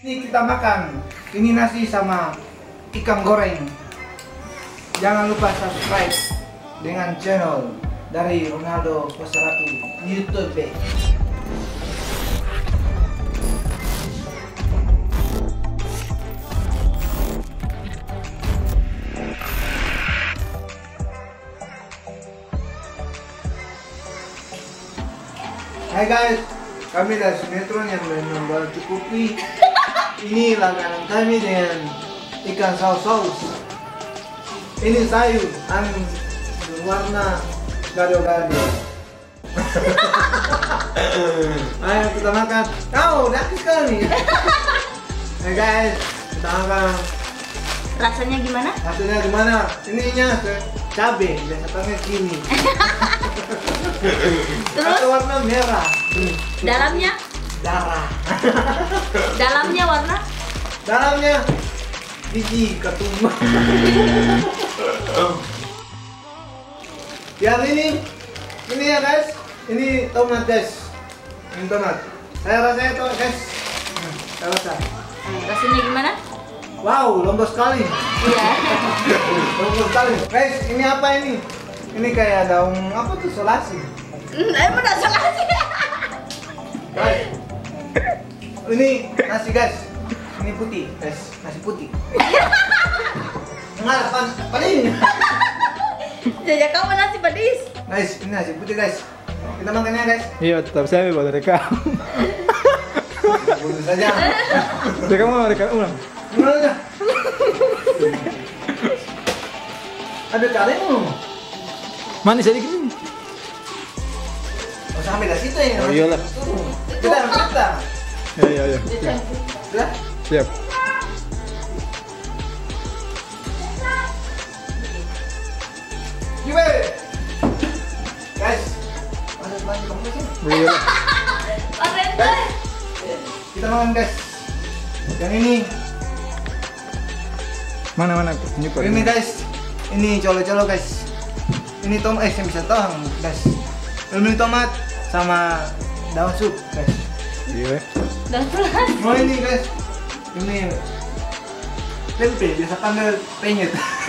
Ini kita makan. Ini nasi sama ikan goreng. Jangan lupa subscribe dengan channel dari Ronaldo Pasaratu YouTube. Hai guys, kami dari Sinetron yang membawa cukupi. Ini langganan kami dengan ikan saus. Ini sayur berwarna gado-gado. Ayo kita makan. Udah sekali. Hai guys, kita makan. Rasanya gimana? Rasanya gimana? Ininya cabe, biasa panggil gini. Terus? Atau warna merah. Dalamnya? Darah. Dalamnya warna? Dalamnya biji ketumbar. Yang ini ya guys, ini tomat guys. Ini tomat. Saya rasanya tomat guys. Saya rasa. Rasanya gimana? Wow, lembut sekali. Iya. Lembut sekali. Guys, ini apa ini? Ini kayak daun apa tuh, selasi. Emang udah salah sih. Guys, ini nasi guys. Ini putih guys, nasi putih. Enggak, paling. Jajak kamu nasi pedis. Guys, ini nasi putih guys. Kita makannya guys. Iya, tetap saya baru rekam. Bunuh saja. Rekam mau rekam ulang. Gimana aja? Ada kalemu. Manis sedikit ini. Oh, sampai dari situ ya. Oh, iyalah. Kita. Iya. Sudah? Siap. Gimana? Guys, masuk lagi kamu sini. Iya. Guys. Kita makan guys. Yang ini. Mana? Ini Pak. Ini guys. Ini colo-colo guys. Ini tomat, saya bisa tohang guys. Ini tomat sama daun sup guys. Iya. Dan pulas. Oh ini guys. Ini tempe, biasa panggil penyet.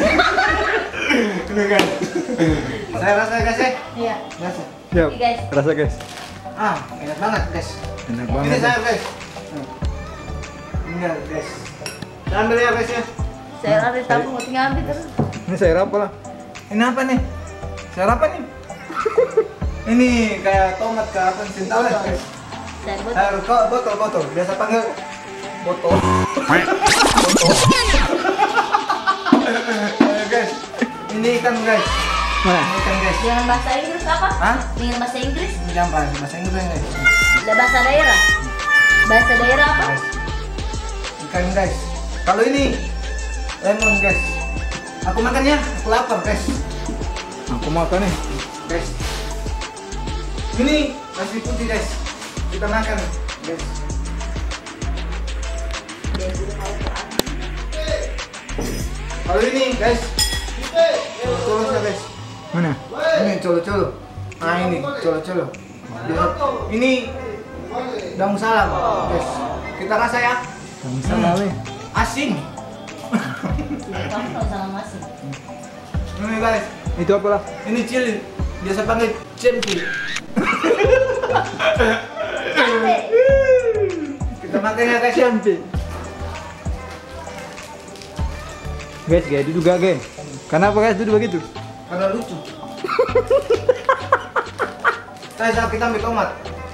Ini guys. Saya rasa guys ya. Iya. Rasa. Siap. Oke, guys. Rasa guys. Enak banget guys. Enak Ini banget. saya guys. Ini guys. Saya ambil ya guys ya. Saya ada tabung, mau tinggal ambil terus. Ini saya apa lah? Ini apa nih? Sayur apa nih? Ini kayak tomat ke apa sih? Tahu ya guys? Saya buat. Sayur botol. Biasa panggil botol. Ayo guys. Ini ikan guys. Mana? Ini ikan guys. Dengan bahasa Inggris apa? Hah? Dengan bahasa Inggris? Ini gampang bahasa Inggris guys. Ada bahasa daerah. Bahasa daerah apa? Guys. Ikan guys. Kalau ini lemon guys. Aku makannya, aku lapar guys. Aku makan nih. Guys. Ini nasi putih guys. Kita makan guys. Kalau ini guys. Colo guys. Mana? Ini colo-colo. Ini colo-colo. Ini daun salam guys. Kita rasa ya. Kamu salah weh. Asin. Kamu kalau salah masih. Ini guys. Itu apa lah? Ini cili. Biasa panggil cempi. Kita makan ya guys. Sampai. Guys, kayak itu juga guys. Kenapa guys itu begitu? Karena lucu. Kita ambil tomat.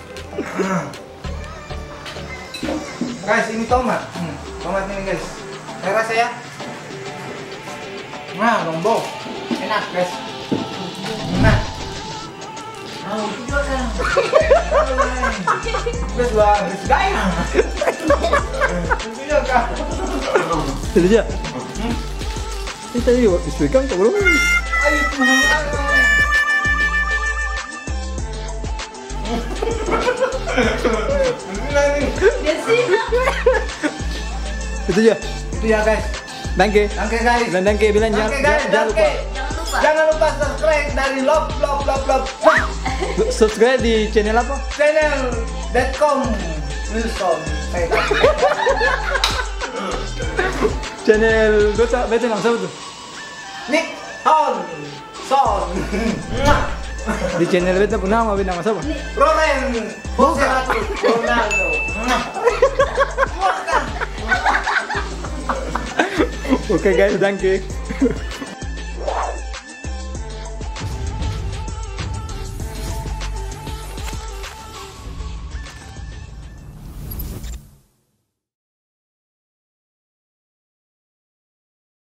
Guys, ini tomat. Tomat ini guys. Saya rasa ya. Nah, lombok. Enak guys. Nah. Itu juga kan. Guys, habis gaya. Itu juga kan. Itu aja. Ini tadi istri kan kok belum? Ayo Tuhan. Dia sih. Itu aja. Itu ya guys. Danke. Oke guys. Bilang danke, bilang Oke guys, jangan lupa. Jangan lupa. Jangan lupa subscribe dari love. Subscribe di channel apa? Channel.com Wilson. Saya tahu. Channel beta nama siapa tuh? Nick On Son. Di channel beta pun nama siapa? Ronen Poserato Ronaldo. Oke guys, thank you.